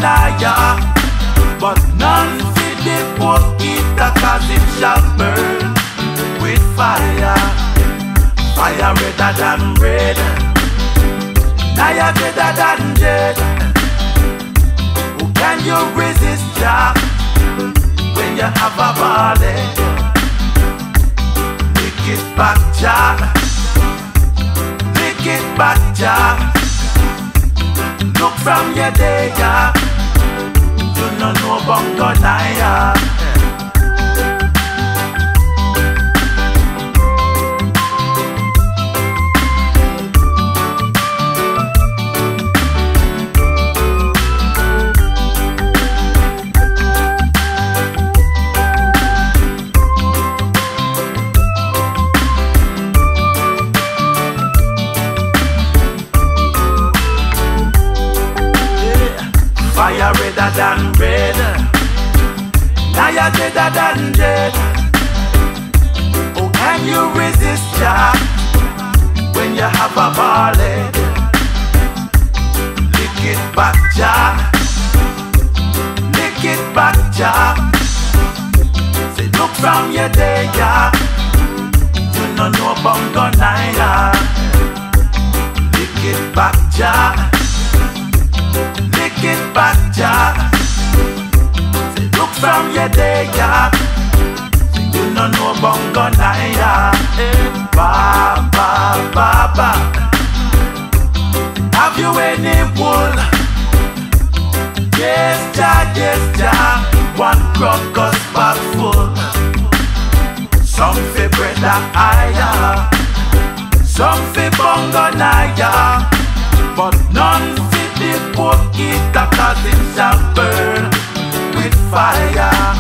liar, but none fit the poke eater, cause it shall burn with fire. Fire redder than red, now you're deader than dead. Who can you resist, Jah, when you have a body? Lick it back, Jah. Lick it back, Jah. Look from your day, Jah. You don't know about God, yeah. Fire redder than red, now you're deader than dead. Oh, can you resist, Jah, when you have a barley? Lick it back, Jah. Lick it back, Jah. Say, look from your day, Jah. You don't know about God, yeah. Lick it back, Jah. Lick it back, Jah. Say, look from your day, Jah. Say, you don't know about God, yeah. Ba, ba, ba, ba. Have you any wool? Yes, Jah. One crocus bag full. Some fi bread a higher, some fi bongo naya, but none fi the poke eater, cause it shall burn with fire.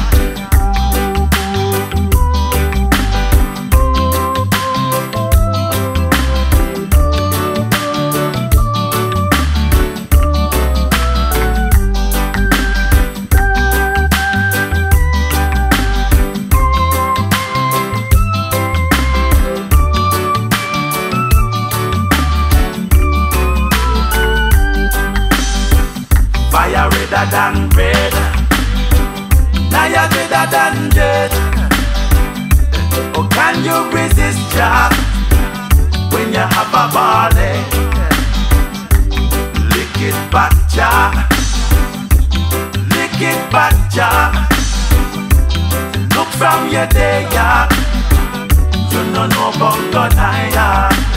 Fire redder than red, now you're deader than dead. Oh, can you resist, Jah, when you have a body? Lick it back, Jah. Lick it back, Jah. Look from your day, yeah. You don't know about God, yeah.